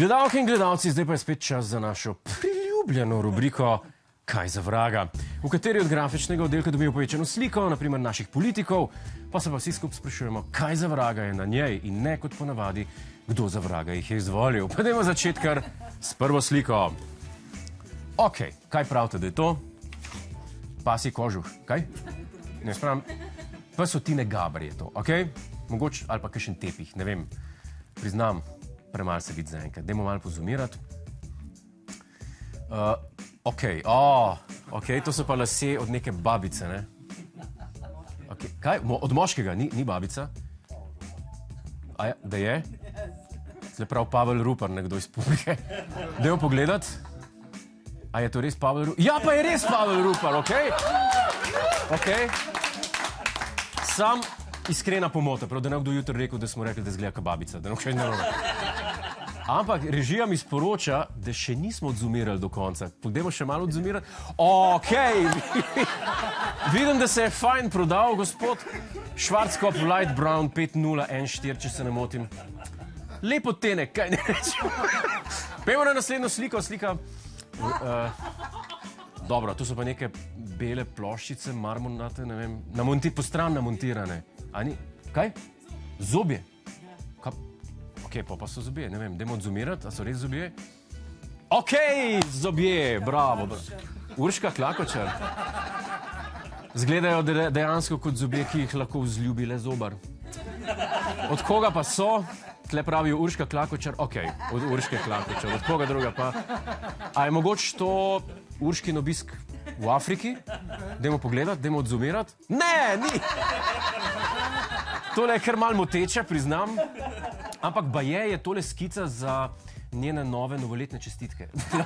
Gledalke in gledalci, zdaj pa je spet čas za našo priljubljeno rubriko Kaj za vraga, v kateri od grafičnega oddelka dobijo povečano sliko, naprimer naših politikov, pa se pa vsi skupaj sprašujemo, kaj za vraga je na njej in ne kot ponavadi, kdo za vraga jih je izvolil. Pa dajmo začeti kar s prvo sliko. Ok, kaj pravite, da je to? Pasji kožuh, kaj? Ne spravim, pa so Tine Gaber je to, ok? Mogoče, ali pa kakšen tepih, ne vem, priznam, premalo se vidi za enkrat. Dajmo malo pozumirati. Ok, to so pa lasje od neke babice, ne? Ok, kaj? Od moškega, ni babica? A ja, da je? Zdaj prav Pavel Rupar, nekdo iz publike. Dajmo pogledati. A je to res Pavel Rupar? Ja, pa je res Pavel Rupar, ok? Ok. Sam iskrena pomota, prav, da ne kdo jutri rekel, da smo rekli, da zgleda ka babica, da ne kaj narobe. Ampak režija mi sporoča, da še nismo odzumirali do konca. Pojdemo še malo odzumirati. Ok, vidim, da se je fajn prodal, gospod. Schwarzkopf Light Brown 5014, če se ne motim. Lepo tenek, kaj ne rečem. Pejmo na naslednjo sliko, slika. Dobro, tu so pa neke bele ploščice, marmornate, ne vem, po stran namontirane. A ni? Kaj? Zobje. Ok, pa so zobje, ne vem, dajmo odzumirati, a so res zobje? Ok, zobje, bravo. Urška Klakočar. Zgledajo dejansko kot zobje, ki jih lahko vzljubi le zobar. Od koga pa so? Tle pravijo Urška Klakočar, ok, od Urške Klakočar, od koga druga pa? A je mogoče to Urškin obisk v Afriki? Dajmo pogledati, dajmo odzumirati? Ne, ni! Tole je kar malo moteče, priznam. Ampak baje je tole skica za njene nove novoletne čestitke.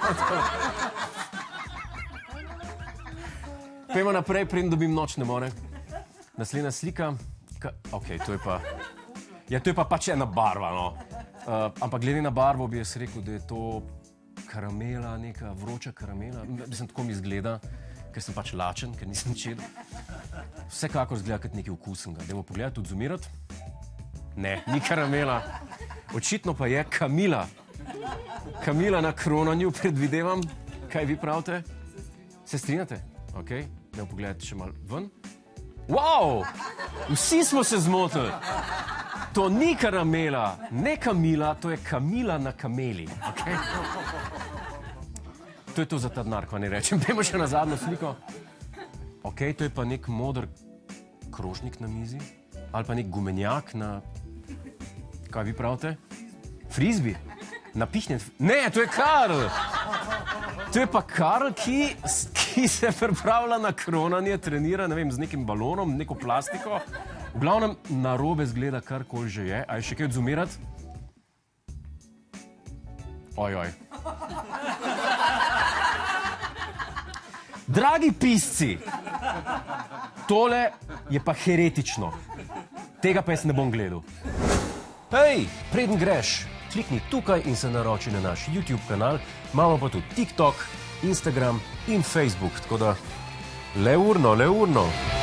Pejmo naprej, preden dobim nočne more. Naslednja slika. Ok, to je pa... Ja, to je pa pač ena barva, no. Ampak glede na barvo bi jaz rekel, da je to karamela, neka vroča karamela. Mislim, tako mi izgleda, ker sem pač lačen, ker nisem čedel. Vsekakor izgleda kot nekaj okusenega. Dajmo pogledati, odzumirati. Ne, ni karamela. Očitno pa je Kamila. Kamila na kronanju, predvidevam. Kaj vi pravite? Se strinjate? Ok, dajmo pogledati še malo ven. Wow! Vsi smo se zmotili. To ni karamela, ne Kamila, to je Kamila na kameli. To je to za ta denar, ko ne rečem. Dajmo še na zadnjo sliko. Ok, to je pa nek moder krožnik na mizi. Ali pa nek gumenjak na... Kaj vi pravite? Frisbee? Napihnjen... Ne, to je Karl! To je pa Karl, ki se pripravlja na kronanje, trenira, ne vem, z nekim balonom, neko plastiko. V glavnem, narobe zgleda karkoli že je. A je še kaj odzumirati? Ojoj. Dragi pisci, tole je pa heretično. Tega pa jaz ne bom gledal. Hej, preden greš, klikni tukaj in se naroči na naš YouTube kanal. Imamo pa tudi TikTok, Instagram in Facebook, tako da le urno.